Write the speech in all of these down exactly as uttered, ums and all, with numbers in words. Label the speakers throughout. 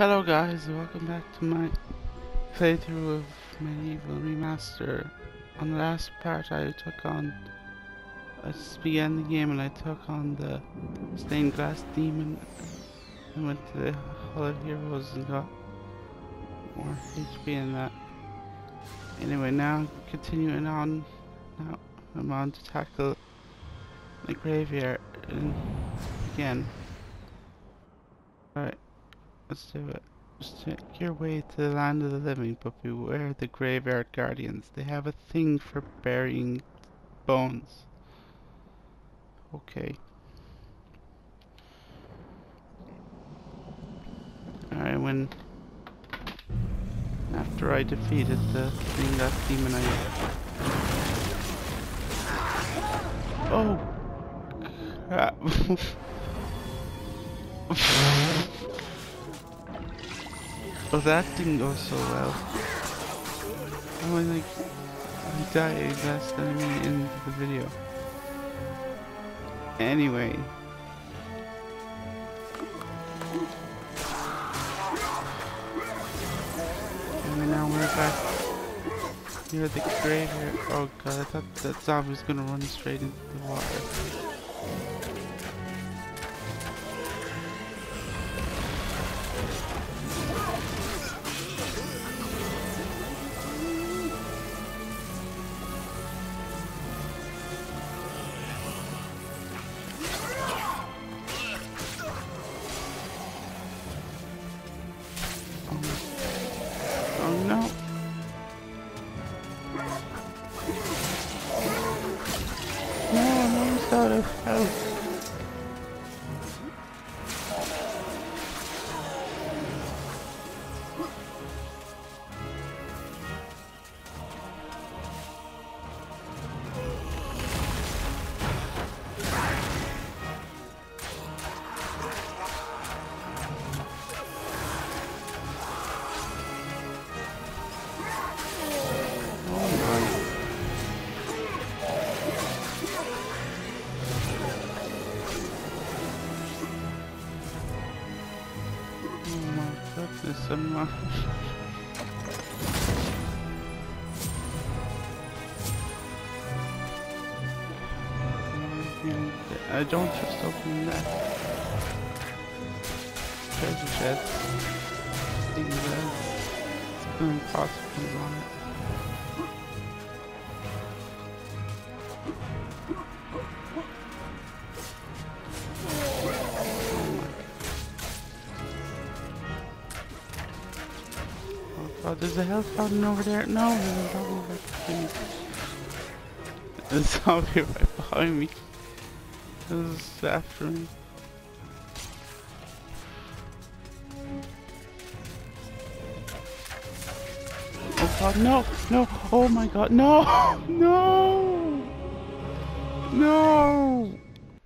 Speaker 1: Hello guys, welcome back to my playthrough of MediEvil Remaster. On the last part I took on, I just began the game and I took on the stained glass demon and went to the Hall of Heroes and got more H P in that. Anyway, now continuing on, now I'm on to tackle the graveyard and again. Alright, let's do it. Just take your way to the land of the living, but beware the graveyard guardians. They have a thing for burying bones. Okay. Alright, when... After I defeated the thing, that demon I... Oh! Crap. Oh, that didn't go so well. I was like, I died last enemy in the video. Anyway. And now we're back near the graveyard. Oh god, I thought that zombie was gonna run straight into the water. Oh no. No, I'm almost out of health. Goodness, I'm not. I don't trust opening that treasure chest. Thing that it's going possible on it. Oh, there's a health fountain over there. No, there's a zombie right behind me. There's a zombie right behind me. It's after me. Oh god, no! No! Oh my god, no! No! No!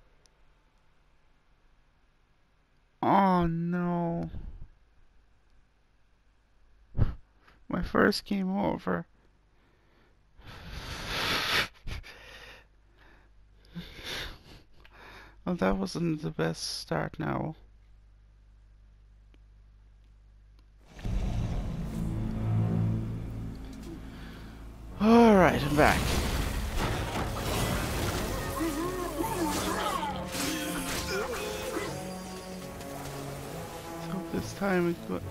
Speaker 1: Oh no. My first game over. Well, that wasn't the best start now. Alright, I'm back. So this time it's good.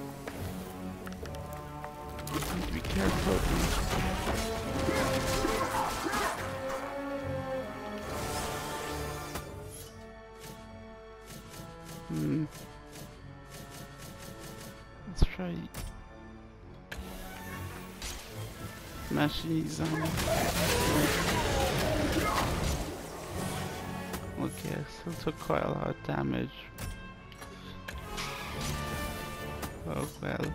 Speaker 1: Need to be careful. Hmm. Let's try smashing these on. Okay, I still took quite a lot of damage. Oh well.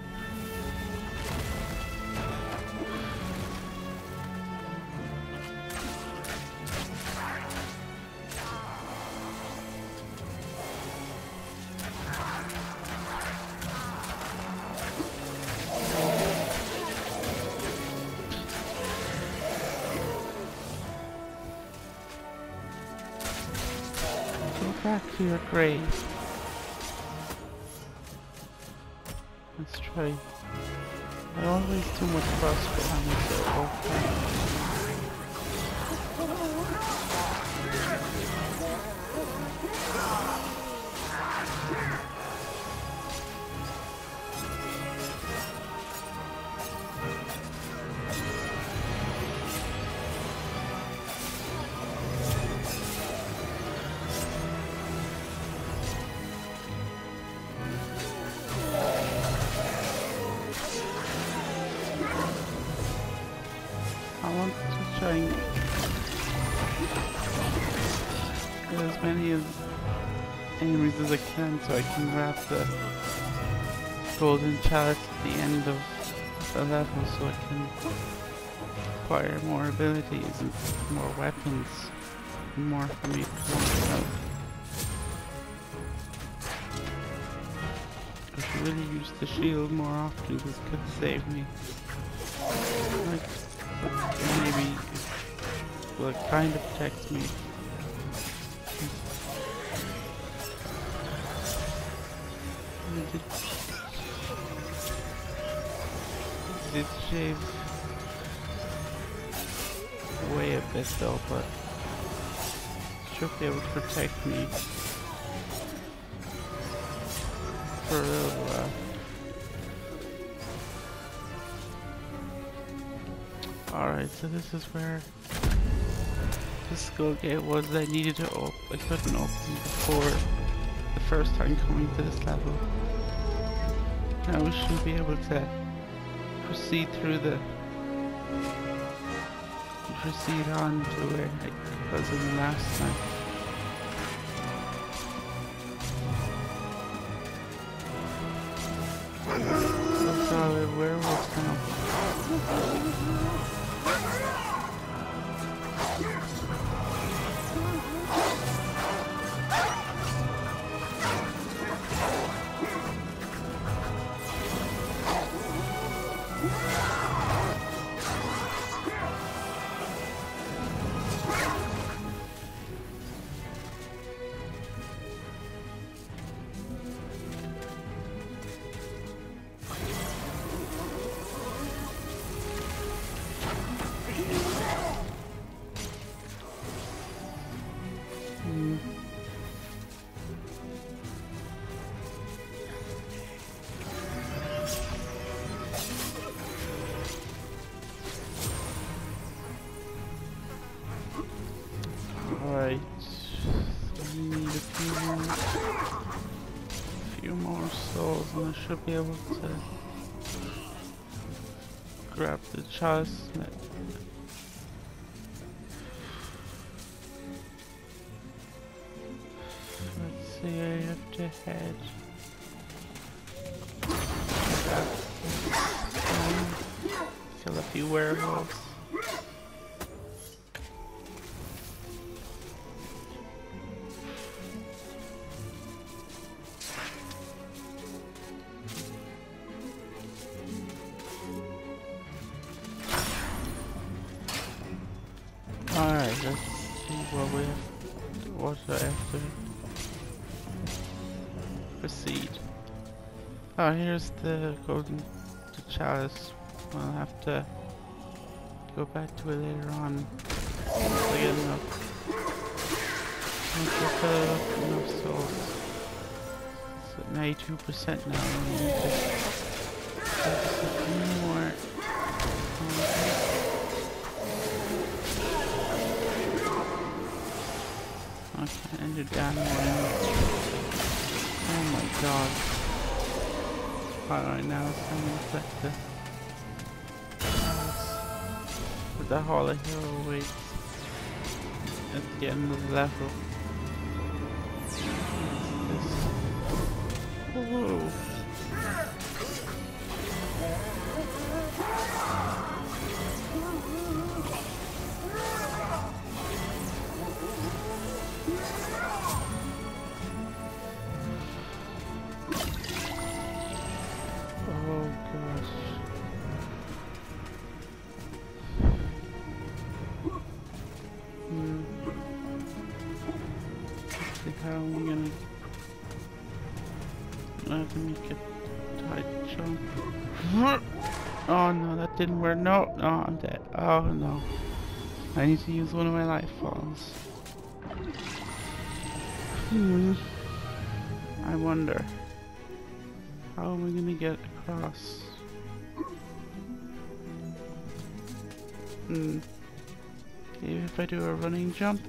Speaker 1: Back to your grave. Let's try. I don't waste too much crossbow ammo, so okay. I want to try and get as many of enemies as I can so I can grab the golden chalice at the end of the level so I can acquire more abilities and more weapons and more for me to want out. I should really use the shield more often because it could save me. Like, maybe, well, it kind of protects me. It did shave away a bit though, but should be able to protect me for a little while. Alright, so this is where the skull gate was that I needed to open. I couldn't open before the first time coming to this level. Now we should be able to proceed through the proceed on to where I was in the last time. That's all the werewolves now. Alright, so we need a few more, few more souls and I should be able to grab the chalice. Let's see, I have to head. Kill a few werewolves. Alright, let's see what we have, what I have to proceed. Oh, here's the golden the chalice. I'll have to go back to it later on. Once I get enough. Once I fill up enough souls. It's at ninety-two percent now. I need to focus a few more. Okay, and do down one. Oh my god. Alright, now it's time to collect the with the Hall of Hero waits at the end of the level. Whoa. How am I gonna I have to make it I jump. Oh no, that didn't work. No, no, I'm dead. Oh no. I need to use one of my life balls. Hmm. I wonder. How am I gonna get across? Hmm. Maybe if I do a running jump?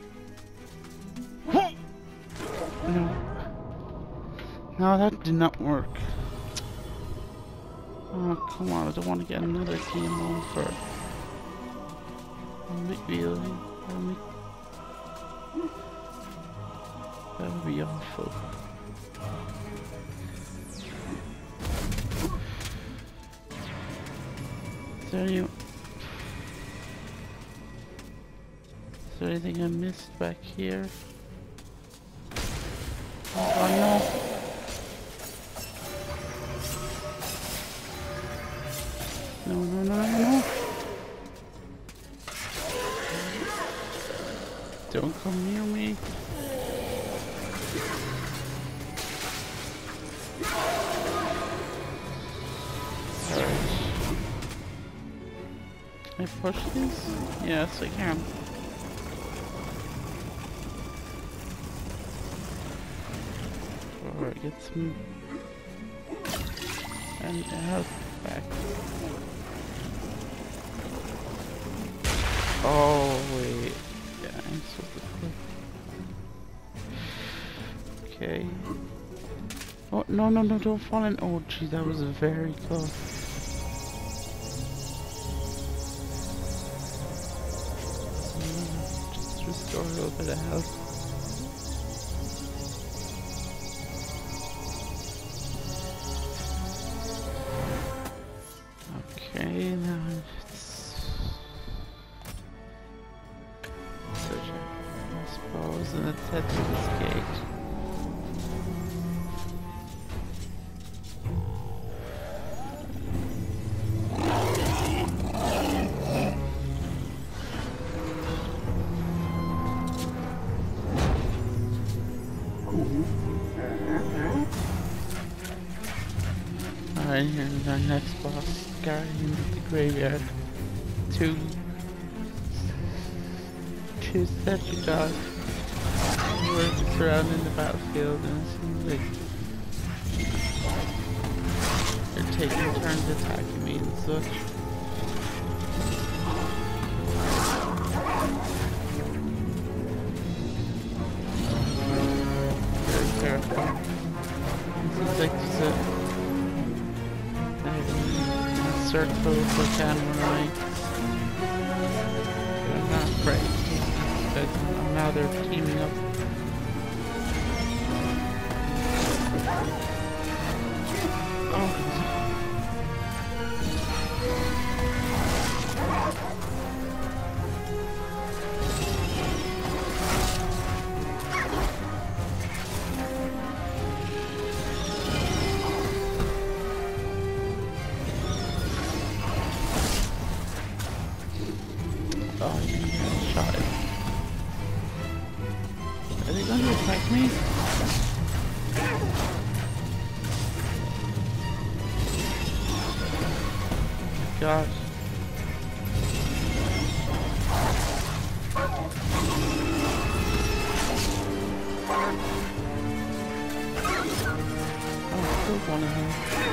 Speaker 1: No. No, that did not work. Oh, come on, I don't want to get another team over. MediEvil. That would be awful. Is there any... Is there anything I missed back here? Oh no! No, no, no, no, no! Don't come near me! Alright. Can I push these? Yes, I can. Alright, get some... and health back. Oh wait, yeah, I'm so quick. Okay. Oh no no no! Don't fall in. Oh gee, that was very close. Mm, just restore a little bit of health. Okay, now it's such a I suppose, and let's head to this gate. Alright, here's our next boss, Guardian of the Graveyard. Two... Two Decepticons were surrounding the battlefield, and it seems like they're taking turns attacking me and such. Very terrifying. It seems like there's a circle if I can run. But I'm not afraid because now they're teaming up. Oh. Oh, you shot it. Are they going to attack me? Oh my gosh. Oh, I killed one of them.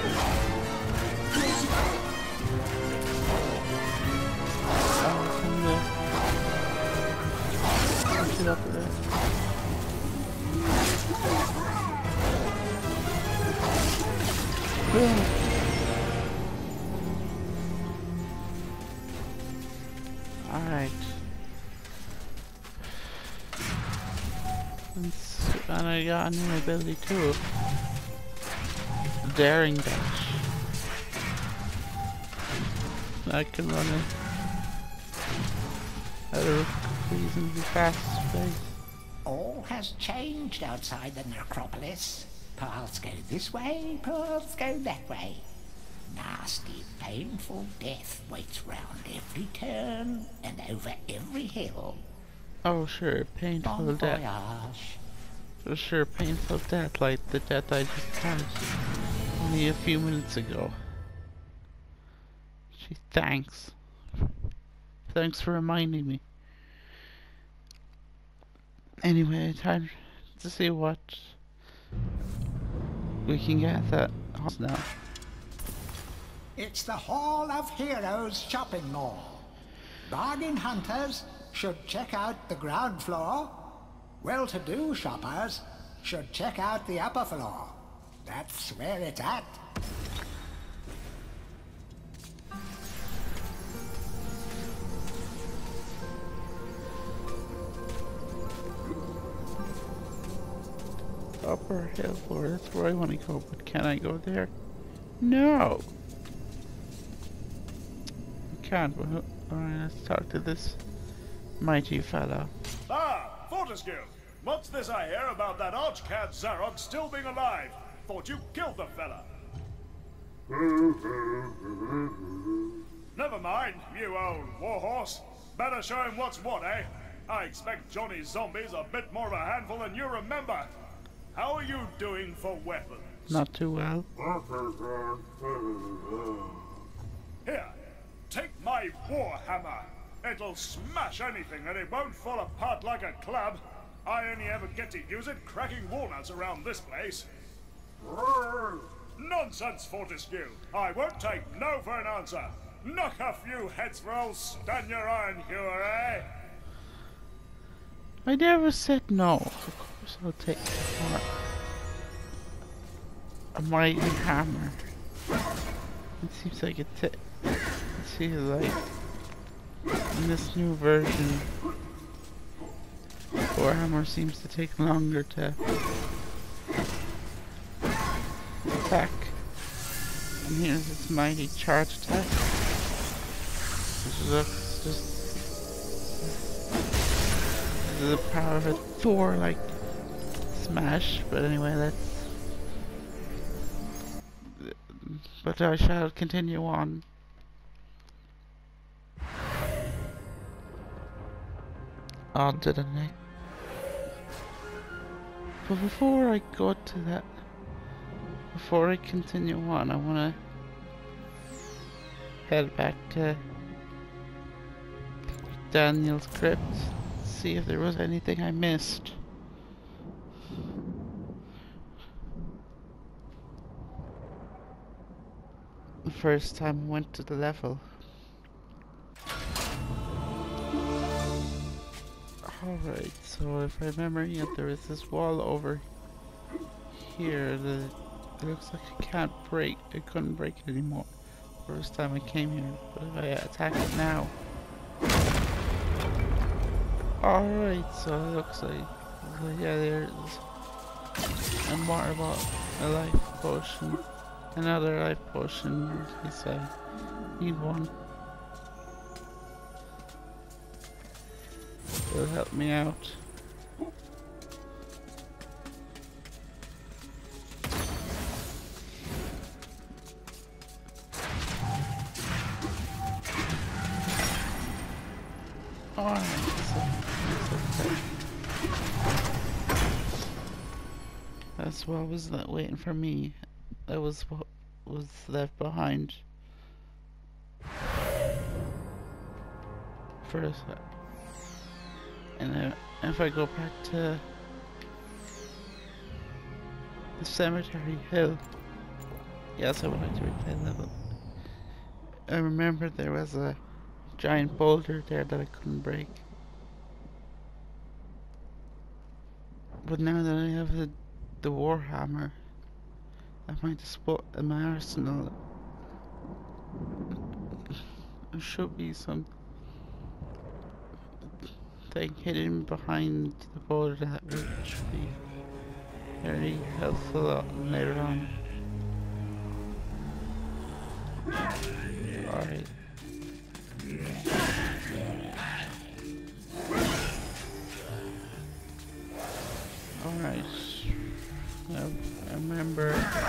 Speaker 1: Up there. Alright. And I got a new ability too. Daring dash. I can run it at a reasonably fast pace.
Speaker 2: All has changed outside the necropolis. Paths go this way, paths go that way. Nasty, painful death waits round every turn and over every hill.
Speaker 1: Oh sure, painful
Speaker 2: Bon
Speaker 1: death.
Speaker 2: voyage.
Speaker 1: For sure, painful death like the death I just had. Only only a few minutes ago. Gee, thanks. Thanks for reminding me. Anyway, time to see what we can get at that house now.
Speaker 2: It's the Hall of Heroes shopping mall. Bargain hunters should check out the ground floor. Well-to-do shoppers should check out the upper floor. That's where it's at.
Speaker 1: Upper hill floor, that's where I want to go, but can I go there? No! I can't, but alright, let's talk to this mighty fella.
Speaker 3: Ah, Fortescue! What's this I hear about that archcad Zarok still being alive? Thought you killed the fella. Never mind, you old warhorse. Better show him what's what, eh? I expect Johnny's zombies a bit more of a handful than you remember. How are you doing for weapons?
Speaker 1: Not too well.
Speaker 3: Here, take my warhammer. It'll smash anything and it won't fall apart like a club. I only ever get to use it cracking walnuts around this place. Nonsense, Fortescue. I won't take no for an answer. Knock a few heads for old Stan your iron hewer, eh?
Speaker 1: I never said no. Of course I'll take a, a mighty hammer. It seems like it, it seems like in this new version, Warhammer seems to take longer to attack. And here's its mighty charge attack, which looks just the power of a Thor like smash. But anyway, that's. But I shall continue on. On to the next. But before I go to that, before I continue on, I want to head back to Daniel's crypt, see if there was anything I missed. The first time I went to the level. Alright, so if I remember, yeah, there is this wall over here that it looks like I can't break. I couldn't break it anymore first time I came here, but if I attack it now. Alright, so it looks like, so yeah, there's a water bottle, a life potion, another life potion, in case I need one. It'll help me out. Alright, so that's okay. That's what was that waiting for me. That was what was left behind. First. And uh, if I go back to the cemetery hill, yes, I would like to replay level. I remember there was a giant boulder there that I couldn't break. But now that I have the the warhammer, I might spot in my arsenal. There should be some thing hidden behind the boulder that should be very helpful later on. Alright. Alright. I, I remember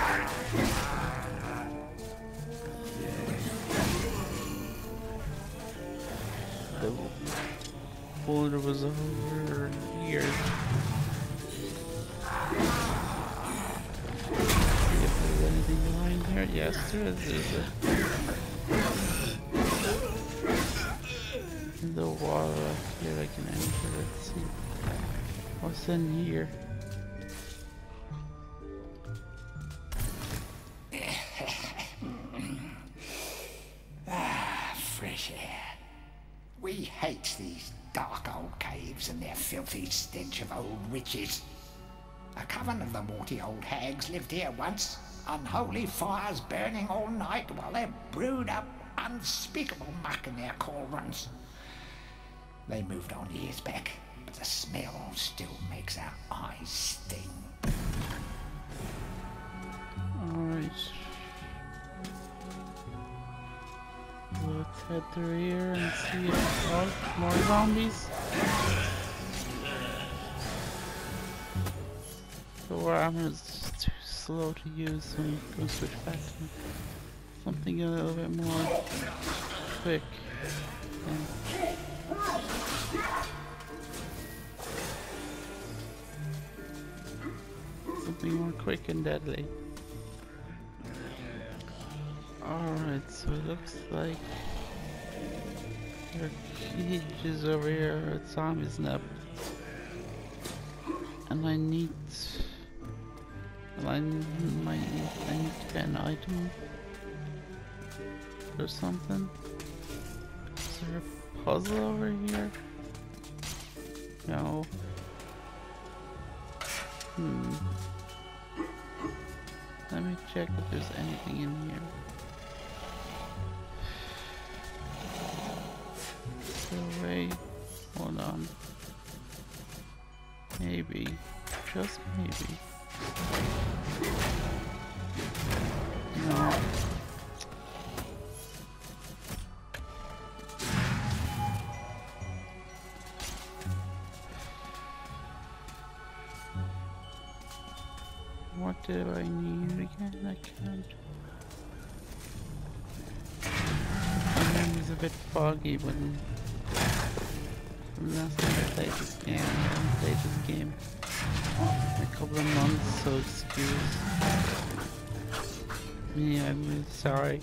Speaker 1: the boulder was over here. See if there's anything behind here. here? Yes, there is. There's a... In the wall up here I can enter. Let's see. What's in here?
Speaker 2: Ah, fresh air. We hate these dark old caves and their filthy stench of old witches. A coven of the morty old hags lived here once, unholy fires burning all night while they brewed up unspeakable muck in their cauldrons. They moved on years back, but the smell still makes our eyes sting.
Speaker 1: Alright. Let's head through here and see if... Oh, more zombies. The war armor is too slow to use, so I'm going to switch back to something a little bit more quick. And something more quick and deadly. Alright, so it looks like there are cages over here with zombies in up. And I need... Well, I might need, I need to get an item or something. Is there a puzzle over here? No. Hmm. Let me check if there's anything in here. So wait, hold on. Maybe, just maybe. No. What do I need again? I can't. My memory's a bit foggy when last time I played this game. I haven't played this game in a couple of months, so excuse me, I'm really sorry.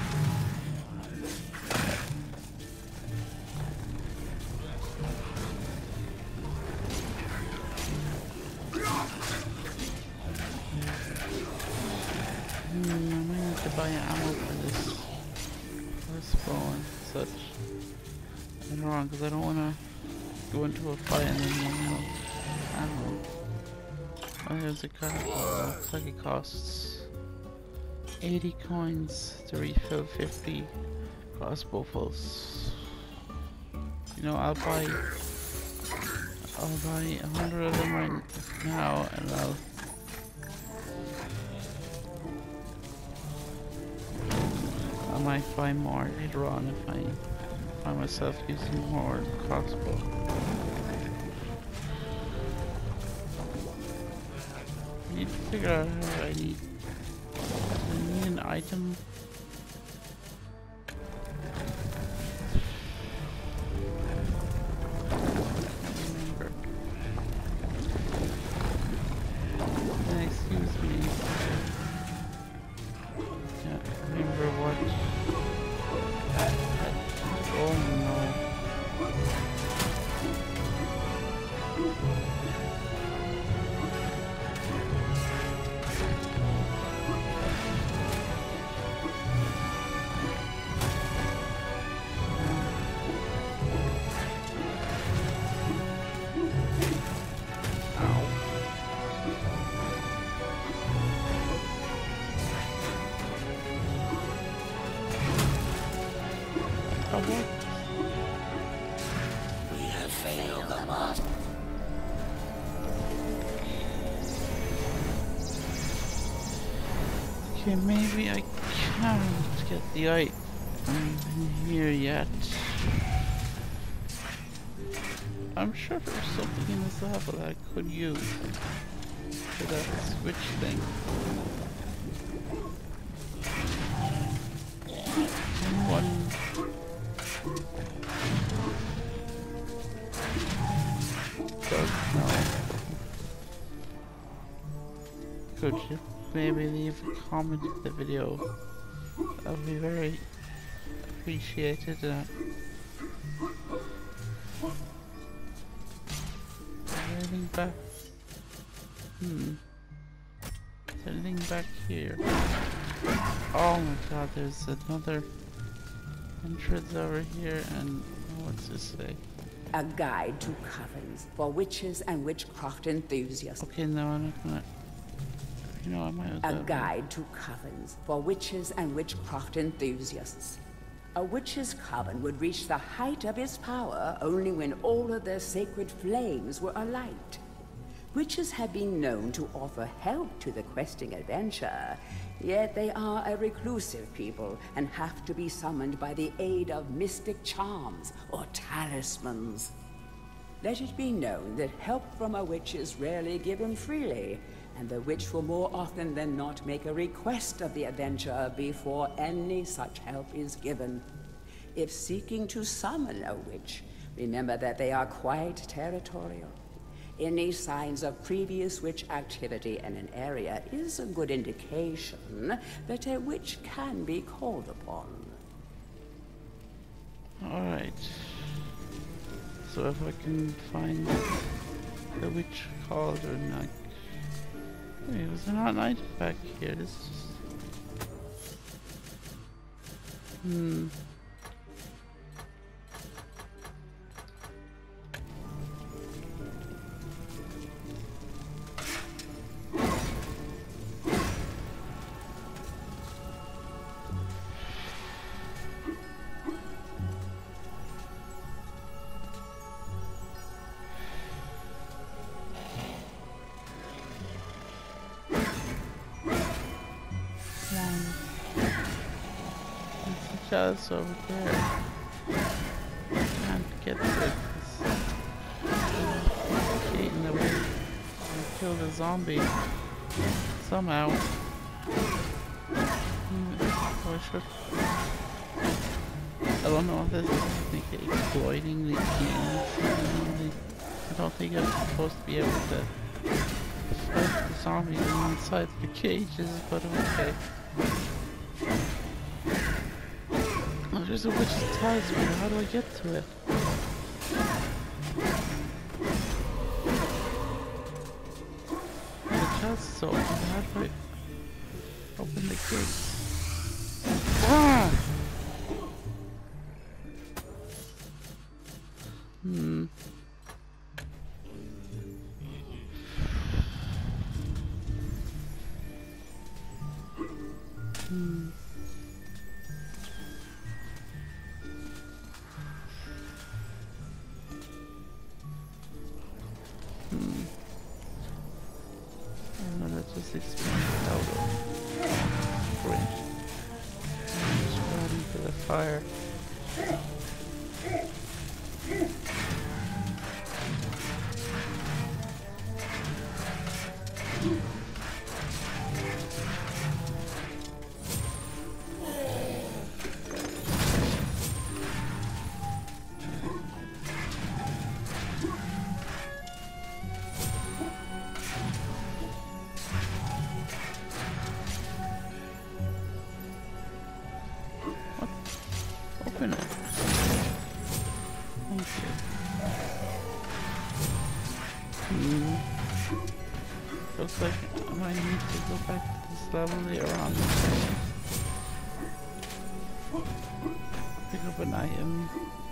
Speaker 1: Hmm, I might have to buy ammo for this, for this bow and such. I'm wrong, because I don't want to go into a fight and then run out of ammo. Oh, there's a card. Oh, looks like it costs eighty coins to refill fifty crossbow bolts. You know, I'll buy I'll buy a hundred of them right now, and I'll I might find more later on if I find myself using more crossbow. I need to figure out how I need. Do I need an item? I can't remember. Then excuse me. Can't remember what. Oh no.
Speaker 2: We have failed the master.
Speaker 1: Okay, maybe I can't get the item in here yet. I'm sure there's something in this level that I could use for that switch thing. One. Does no. Could you? maybe leave a comment in the video. That would be very appreciated. Uh, is there anything back? Hmm. Is there anything back here? Oh my god, there's another entrance over here, and what's this say?
Speaker 4: A guide to covens for witches and witchcraft enthusiasts.
Speaker 1: Okay, no, I'm not gonna. You know, I might as
Speaker 4: A
Speaker 1: well.
Speaker 4: guide to covens for witches and witchcraft enthusiasts. A witch's coven would reach the height of its power only when all of their sacred flames were alight. Witches have been known to offer help to the questing adventurer, yet they are a reclusive people and have to be summoned by the aid of mystic charms or talismans. Let it be known that help from a witch is rarely given freely, and the witch will more often than not make a request of the adventurer before any such help is given. If seeking to summon a witch, remember that they are quite territorial. Any signs of previous witch activity in an area is a good indication that a witch can be called upon.
Speaker 1: Alright. So if I can find the witch called or not. Wait, was there not an item back here? This is just... Hmm. Chalice over there. Can't get this gate in the way. I killed a zombie somehow. Or should I don't know if this is like exploiting the game. I don't think I'm supposed to be able to fight the zombies inside the cages, but okay. Oh, there's a witch's talisman. How do I get to it? The chest is open. How do I open the gate? Ah! Hmm. Hmm. Hmm. I'm gonna just expand it out of range. Just run into the fire. Open it. Okay. Hmm. Looks like I might need to go back to this level later on. Pick up an item.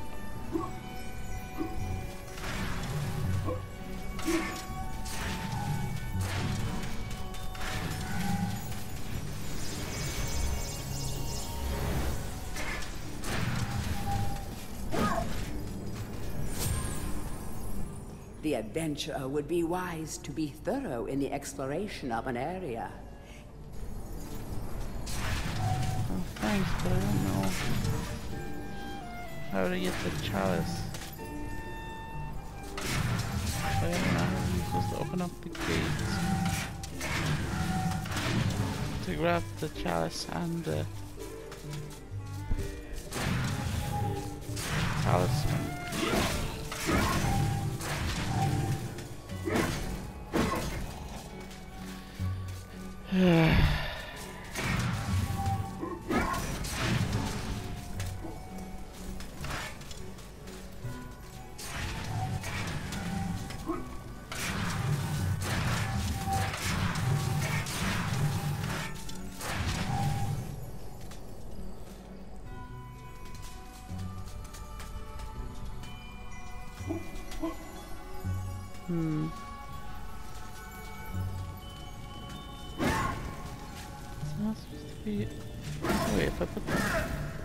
Speaker 4: The adventurer would be wise to be thorough in the exploration of an area.
Speaker 1: Oh, thanks, but I don't know how to get the chalice. I don't know how I'm supposed to open up the gates to grab the chalice and the talisman. Hmm. It's not supposed to be. Wait, if I put that.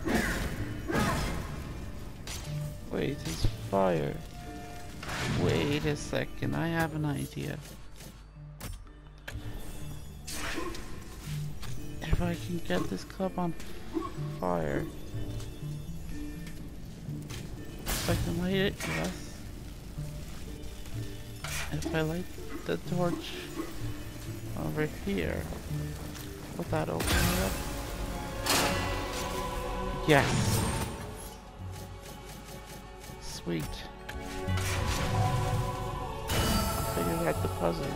Speaker 1: Wait, it's fire. Wait a second, I have an idea. If I can get this club on fire. If I can light it, yes. If I light the torch over here, will that open it up? Yes! Sweet. I figured out the puzzle.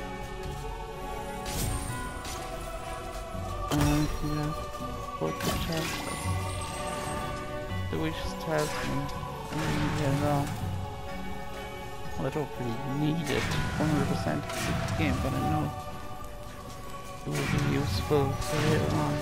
Speaker 1: Um, yeah. Put the chest. The witch's talisman. And then get it on. Well, I don't really need it one hundred percent to beat the game, but I know it will be useful for later on.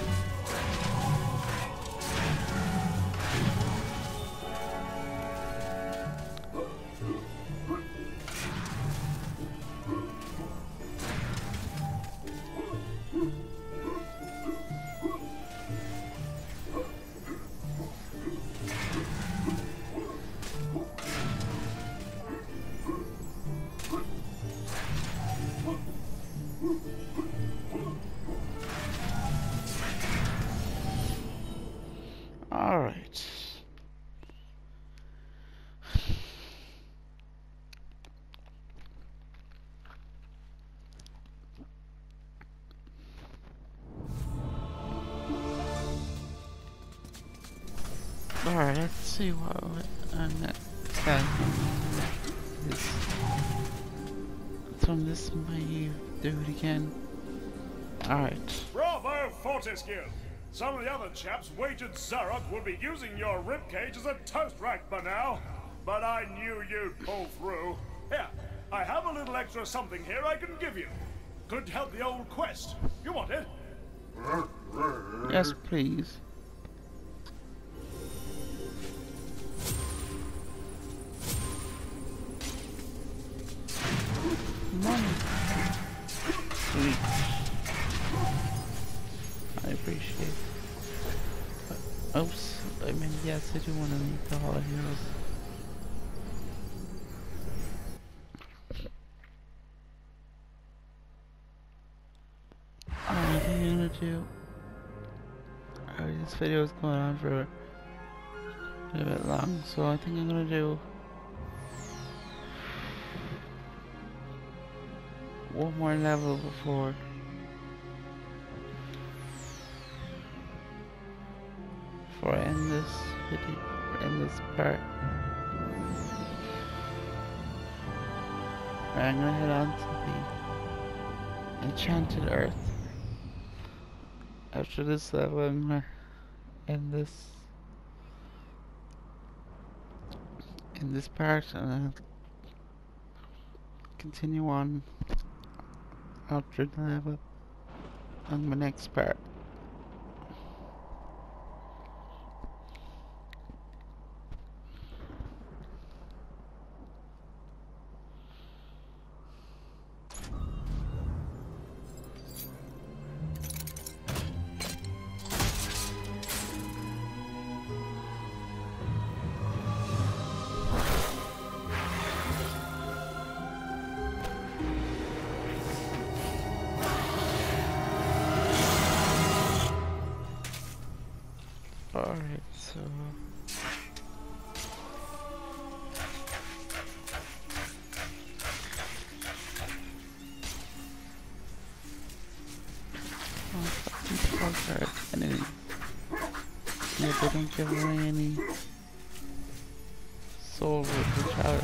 Speaker 1: Alright. Alright, let's see what I'm next. From this might do it again. Alright.
Speaker 3: Bravo, Fortescue! Some of the other chaps wagered Zarok would be using your ribcage as a toast rack by now. But I knew you'd pull through. Here, I have a little extra something here I can give you. Could help the old quest. You want it?
Speaker 1: Yes, please. Money. Sweet. I appreciate it. But, oops, I mean, yes, I do want to meet the Hall of Heroes. Alright, I think I'm gonna do. Alright, this video is going on for a bit long, so I think I'm gonna do one more level before before I end this video, end this part. Right, I'm gonna head on to the Enchanted Earth. After this level, I'm gonna end this in this part and I'll continue on after the level on my next part. Alright, so oh, fucking cards. And then yeah, they don't give away any soul with the chalice.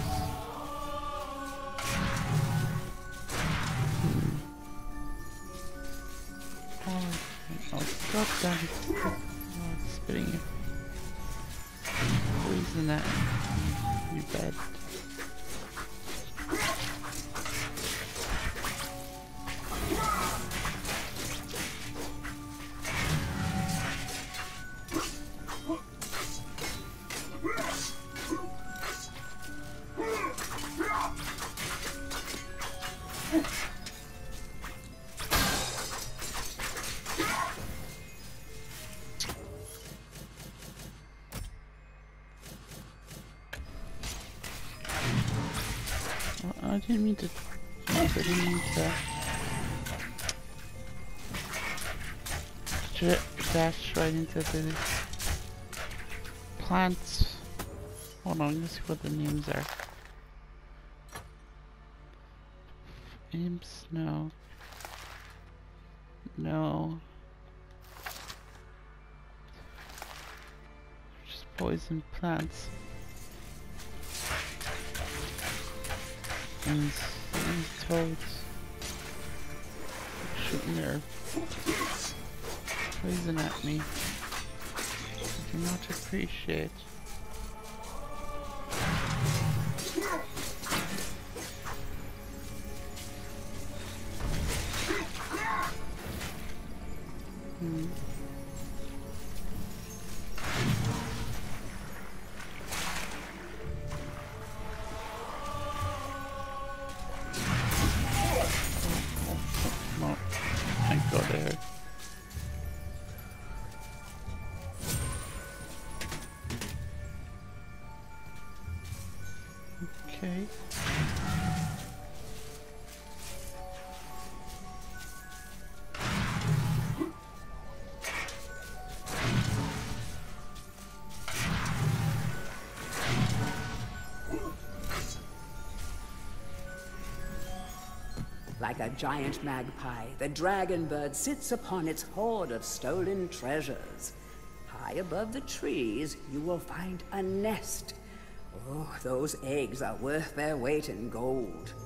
Speaker 1: Hmm. God damn it. Oh, it's spitting you. Poison at you bed. I didn't mean to. I didn't mean to. Dra dash right into the plants. Hold on, let's see what the names are. Imps, no. No. Just poison plants. And these toads shooting their poison at me. I do not appreciate. Hmm. There. Okay.
Speaker 4: Like a giant magpie, the dragon bird sits upon its hoard of stolen treasures. High above the trees, you will find a nest. Oh, those eggs are worth their weight in gold.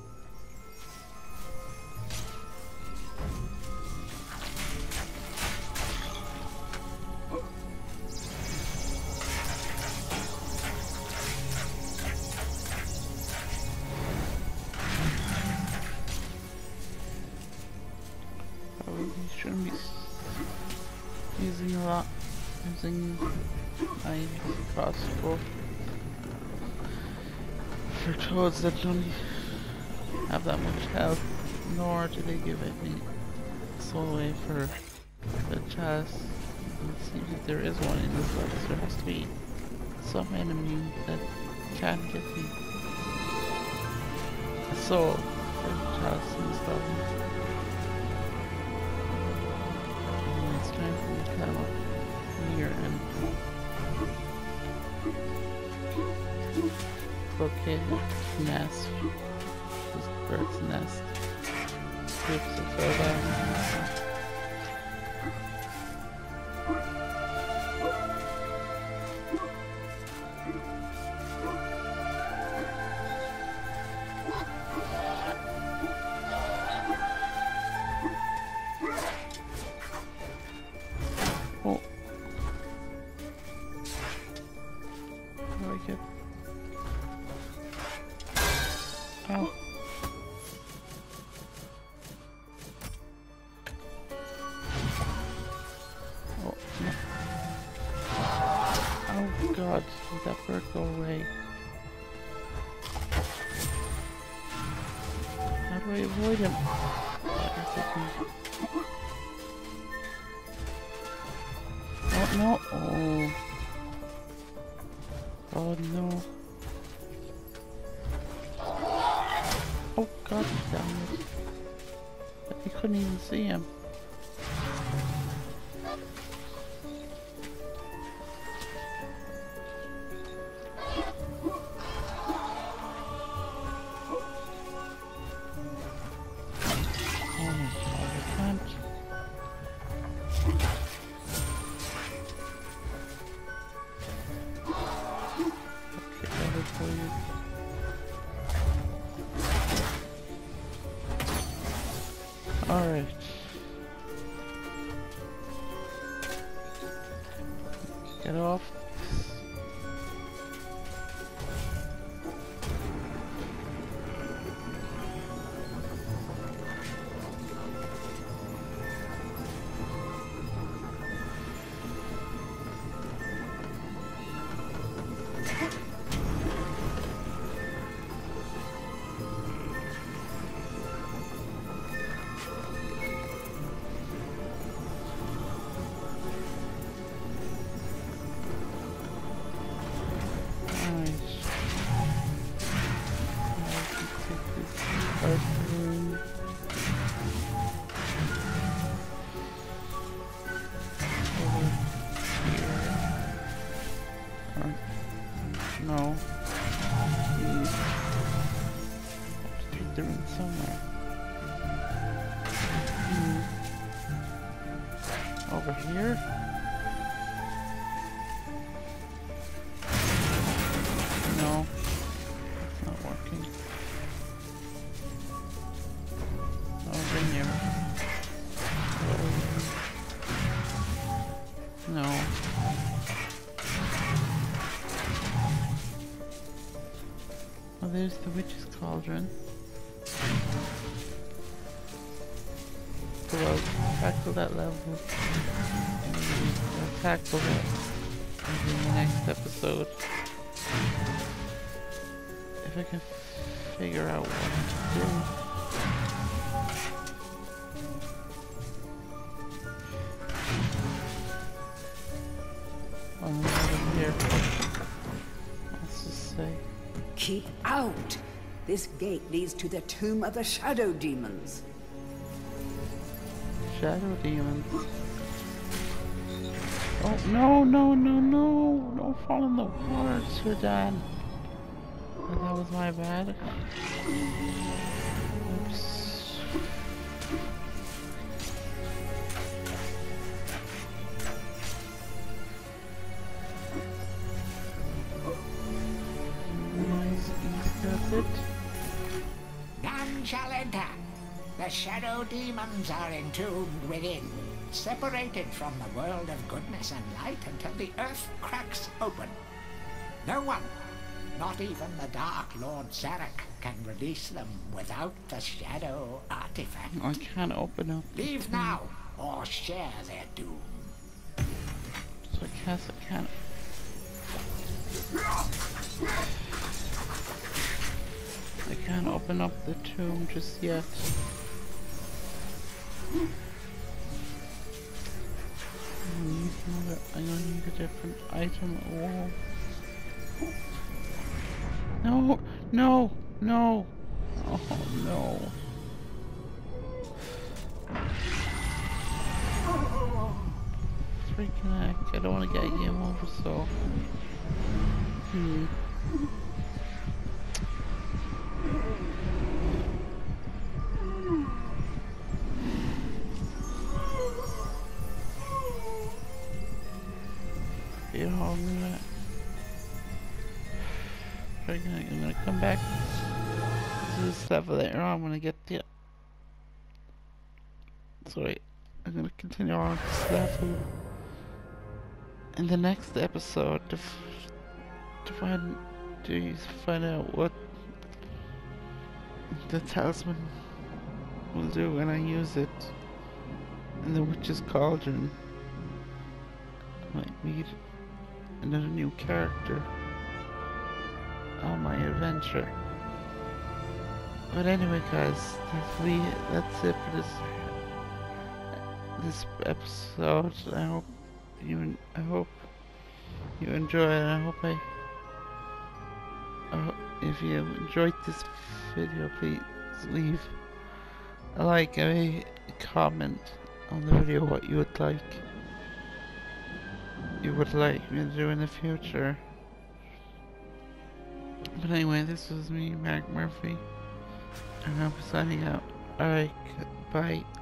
Speaker 1: Shouldn't be using a lot, using my crossbow for toads that don't have that much health, nor do they give it me soul away for the chest. It seems that there is one in this level, so there has to be some enemy that can get me a soul for the chest in this level. Time for me to climb up here and locate the nest. This bird's nest. Oops, it fell down. Oh. Oh, no. Oh god, did that bird go away? How do I avoid him? Oh no, oh. Oh no. Oh god damn it. I couldn't even see him. Oh my god, I can't. Okay, that was for you. Alright. get off. No. Please. They're in somewhere. Hmm. Over here? No. It's not working. Over here. No. Oh, there's the witch's cauldron. So I'll tackle that level. And I'll tackle that in the next episode. If I can figure out what to do. Oh, over here. Let's just say.
Speaker 4: Keep out! This gate leads to the tomb of the shadow demons.
Speaker 1: Shadow demons. Oh, no, no, no, no. Don't fall in the water, Sir Dan. Oh, that was my bad. Oops.
Speaker 2: None shall enter. The shadow demons are entombed within, separated from the world of goodness and light until the earth cracks open. No one, not even the Dark Lord Zarek, can release them without the shadow artifact.
Speaker 1: I can't open up.
Speaker 2: Leave now, or share their doom.
Speaker 1: So I guess I can't. I can't open up the tomb just yet. I need another, I'm gonna need a different item. Oh. No, no, no. Oh no. Freaking heck, I don't want to get game over, so. Hmm. You know, I'm gonna, I'm gonna, I'm gonna come back to this level later on when I get the. Sorry, I'm gonna continue on this level in the next episode to f to find to find out what the talisman will do when I use it in the witch's cauldron. I might meet another new character on my adventure. But anyway, guys, that's, we, that's it for this this episode. I hope you I hope you enjoy it. I hope I. I hope if you enjoyed this video, please leave a like and a comment on the video what you would like you would like me to do in the future. But anyway, this was me, Mark Murphy, and I'm signing out. Alright, bye.